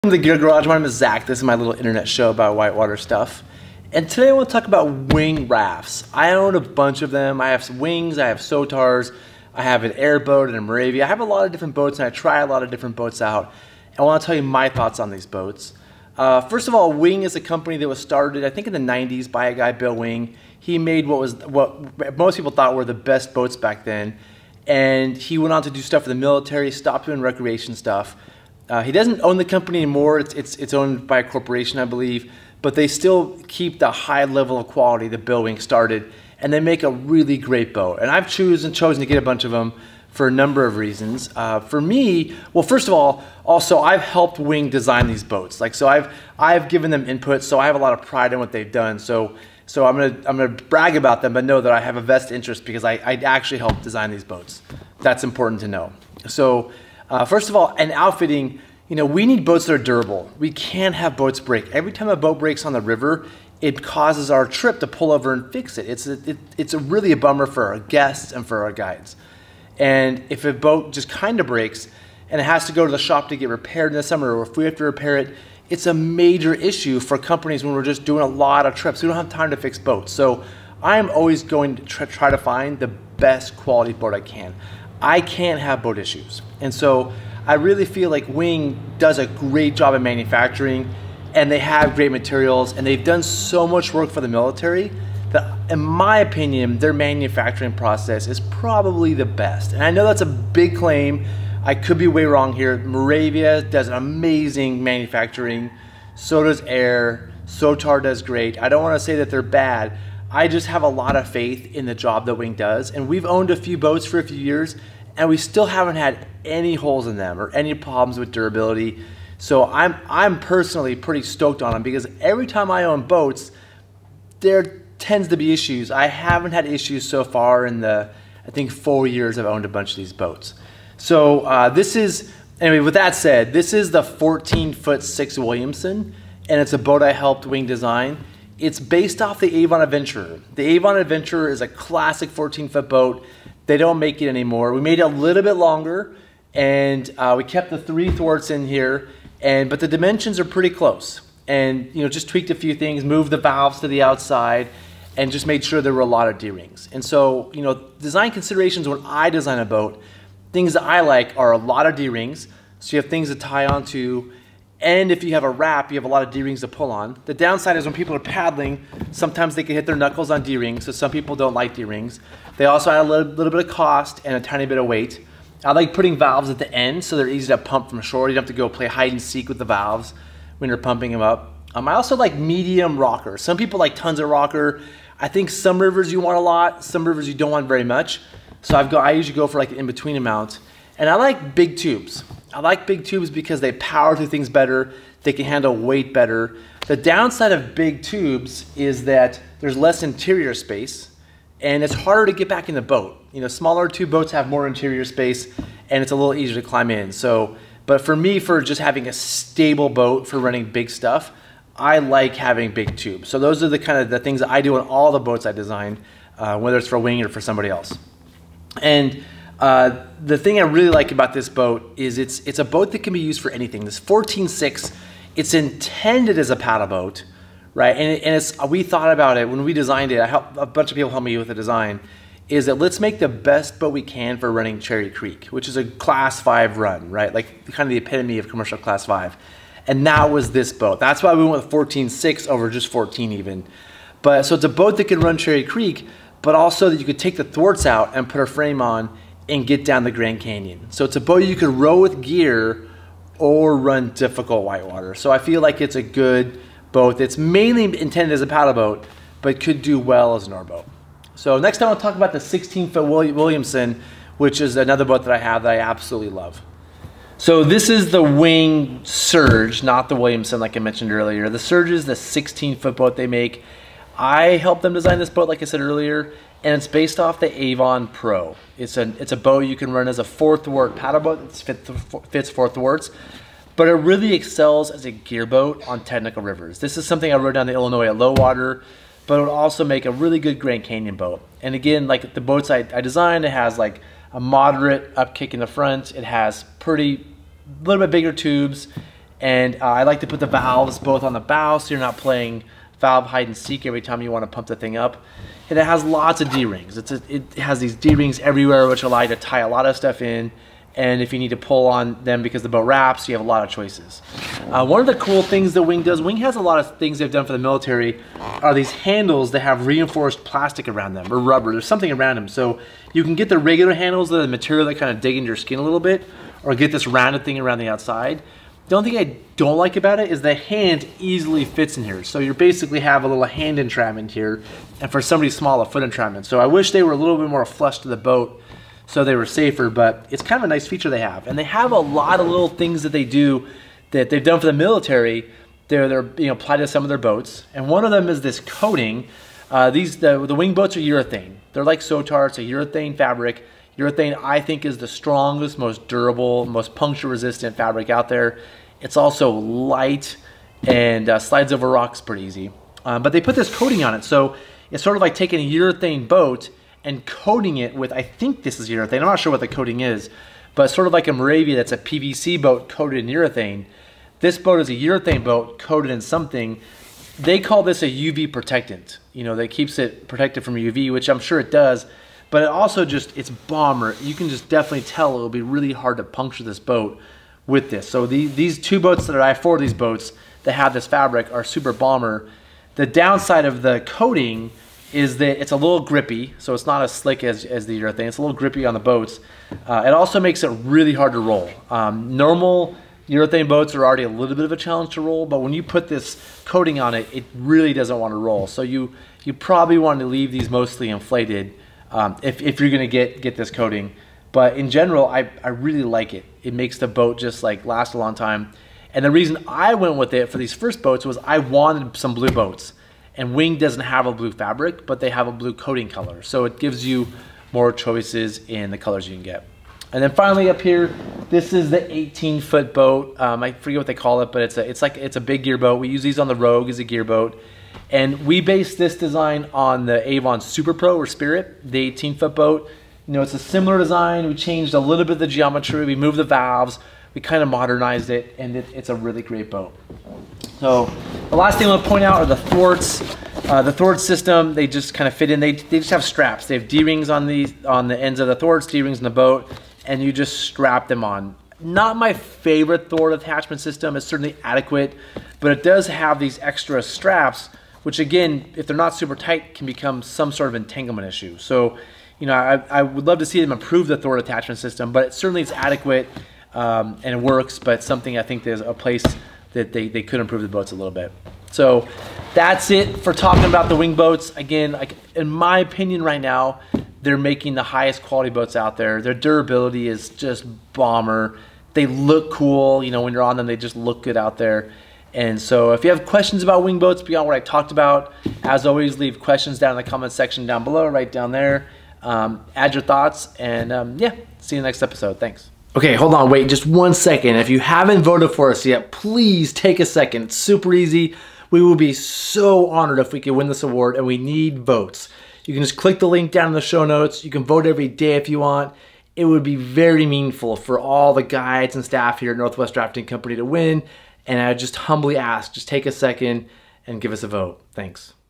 Welcome to the Gear Garage. My name is Zach. This is my little internet show about whitewater stuff. And today I want to talk about wing rafts. I own a bunch of them. I have some wings, I have Sotars, I have an airboat and a Moravia. I have a lot of different boats and I try a lot of different boats out. And I want to tell you my thoughts on these boats. First of all, Wing is a company that was started, I think in the 90s by a guy, Bill Wing. He made what most people thought were the best boats back then. And he went on to do stuff for the military, stopped doing recreation stuff. He doesn't own the company anymore. It's owned by a corporation, I believe, but they still keep the high level of quality that Bill Wing started, and they make a really great boat. And I've chosen to get a bunch of them for a number of reasons. For me, well, first of all, also I've helped Wing design these boats. So I've given them input, so I have a lot of pride in what they've done. So I'm gonna brag about them, but know that I have a vested interest because I actually helped design these boats. That's important to know. So. First of all, in outfitting, we need boats that are durable. We can't have boats break. Every time a boat breaks on the river, it causes our trip to pull over and fix it. It's really a bummer for our guests and for our guides. And if a boat just kind of breaks and it has to go to the shop to get repaired in the summer, or if we have to repair it, it's a major issue for companies when we're just doing a lot of trips. We don't have time to fix boats. So I am always going to try to find the best quality boat I can. I can't have boat issues. And so I really feel like Wing does a great job in manufacturing, and they have great materials, and they've done so much work for the military that, in my opinion, their manufacturing process is probably the best. And I know that's a big claim. I could be way wrong here. Moravia does an amazing manufacturing. So does Air. Sotar does great. I don't want to say that they're bad. I just have a lot of faith in the job that Wing does. And we've owned a few boats for a few years, and we still haven't had any holes in them or any problems with durability. So I'm personally pretty stoked on them because every time I own boats, there tends to be issues. I haven't had issues so far in the, I think, 4 years I've owned a bunch of these boats. So anyway, with that said, this is the 14'6" Williamson, and it's a boat I helped Wing design. It's based off the Avon Adventurer. The Avon Adventurer is a classic 14-foot boat. They don't make it anymore. We made it a little bit longer, and we kept the 3 thwarts in here, but the dimensions are pretty close. And just tweaked a few things, moved the valves to the outside, and just made sure there were a lot of D-rings. And so, design considerations when I design a boat, things that I like are a lot of D-rings, so you have things to tie onto. And if you have a wrap, you have a lot of D-rings to pull on. The downside is when people are paddling, sometimes they can hit their knuckles on D-rings, so some people don't like D-rings. They also add a little bit of cost and a tiny bit of weight. I like putting valves at the end so they're easy to pump from shore. You don't have to go play hide and seek with the valves when you're pumping them up. I also like medium rocker. Some people like tons of rocker. I think some rivers you want a lot, some rivers you don't want very much. So I usually go for like the in-between amount. And I like big tubes. I like big tubes because they power through things better. They can handle weight better. The downside of big tubes is that there's less interior space and it's harder to get back in the boat. Smaller tube boats have more interior space and it's a little easier to climb in. But for me, for just having a stable boat for running big stuff, I like having big tubes. So those are the kind of the things that I do on all the boats I design, whether it's for Wing or for somebody else. And the thing I really like about this boat is it's a boat that can be used for anything. This 14'6", it's intended as a paddle boat, right? And we thought about it when we designed it. A bunch of people helped me with the design. Is that let's make the best boat we can for running Cherry Creek, which is a Class 5 run, right? Like kind of the epitome of commercial Class 5. And that was this boat. That's why we went with 14'6" over just 14 even. So it's a boat that can run Cherry Creek, but also that you could take the thwarts out and put a frame on and get down the Grand Canyon. So it's a boat you could row with gear or run difficult whitewater. So I feel like it's a good boat that's mainly intended as a paddle boat, but could do well as an oar boat. So next time I'll talk about the 16-foot Williamson, which is another boat that I have that I absolutely love. So this is the Wing Surge, not the Williamson like I mentioned earlier. The Surge is the 16-foot boat they make. I helped them design this boat, like I said earlier, and it's based off the Avon Pro. It's a boat you can run as a 4-thwart paddle boat that fits 4 thwarts, but it really excels as a gear boat on technical rivers. This is something I rode down the Illinois at low water, but it would also make a really good Grand Canyon boat. And again, like the boats I designed, it has like a moderate upkick in the front. It has a little bit bigger tubes, And I like to put the valves both on the bow so you're not playing valve hide and seek every time you want to pump the thing up. And it has lots of D-rings. It has these D-rings everywhere, which allow you to tie a lot of stuff in. And if you need to pull on them because the boat wraps, you have a lot of choices. One of the cool things that Wing does, Wing has a lot of things they've done for the military, are these handles that have reinforced plastic around them, or rubber. There's something around them. So you can get the regular handles, the material that kind of dig into your skin a little bit, or get this rounded thing around the outside. The only thing I don't like about it is the hand easily fits in here. So you basically have a little hand entrapment here, and for somebody small, a foot entrapment. So I wish they were a little bit more flush to the boat so they were safer, but it's kind of a nice feature they have. And they have a lot of little things that they do that they've done for the military. They're applied to some of their boats. And one of them is this coating. The Wing boats are urethane. They're like Sotar, it's a urethane fabric. Urethane, I think, is the strongest, most durable, most puncture resistant fabric out there. It's also light and slides over rocks pretty easy. But they put this coating on it. So it's sort of like taking a urethane boat and coating it with, I think this is urethane. I'm not sure what the coating is, but sort of like a Moravia that's a PVC boat coated in urethane. This boat is a urethane boat coated in something. They call this a UV protectant. You know, that keeps it protected from UV, which I'm sure it does, but it also just, it's bomber. You can just definitely tell it will be really hard to puncture this boat with this. So these two boats that I have, 4 of these boats that have this fabric are super bomber. The downside of the coating is that it's a little grippy, so it's not as slick as the urethane. It's a little grippy on the boats. It also makes it really hard to roll. Normal urethane boats are already a little bit of a challenge to roll, but when you put this coating on it, it really doesn't want to roll. So you probably want to leave these mostly inflated if you're gonna get this coating. But in general, I really like it. It makes the boat just like last a long time. And the reason I went with it for these first boats was I wanted some blue boats. And Wing doesn't have a blue fabric, but they have a blue coating color. So it gives you more choices in the colors you can get. And then finally up here, this is the 18-foot boat. I forget what they call it, but it's a big gear boat. We use these on the Rogue as a gear boat. And we based this design on the Avon Super Pro or Spirit, the 18-foot boat. You know, it's a similar design. We changed a little bit of the geometry. We moved the valves. We kind of modernized it, and it's a really great boat. So the last thing I want to point out are the thwarts. The thwart system, they just kind of fit in. They just have straps. They have D-rings on the ends of the thwarts, D-rings in the boat, and you just strap them on. Not my favorite thwart attachment system. It's certainly adequate, but it does have these extra straps, which again, if they're not super tight, can become some sort of entanglement issue. So, you know, I would love to see them improve the thwart attachment system, but certainly it's adequate and it works, but something I think there's a place that they could improve the boats a little bit. So that's it for talking about the Wing boats. Again, like, in my opinion right now, they're making the highest quality boats out there. Their durability is just bomber. They look cool, you know, when you're on them, they just look good out there. And so if you have questions about Wing boats beyond what I talked about, as always, leave questions down in the comment section down below, right down there. Add your thoughts, and yeah, see you in the next episode. Thanks. Okay, hold on, wait just 1 second. If you haven't voted for us yet, please take a second. It's super easy. We will be so honored if we can win this award, and we need votes. You can just click the link down in the show notes. You can vote every day if you want. It would be very meaningful for all the guides and staff here at Northwest Drafting Company to win. And I just humbly ask, just take a second and give us a vote. Thanks.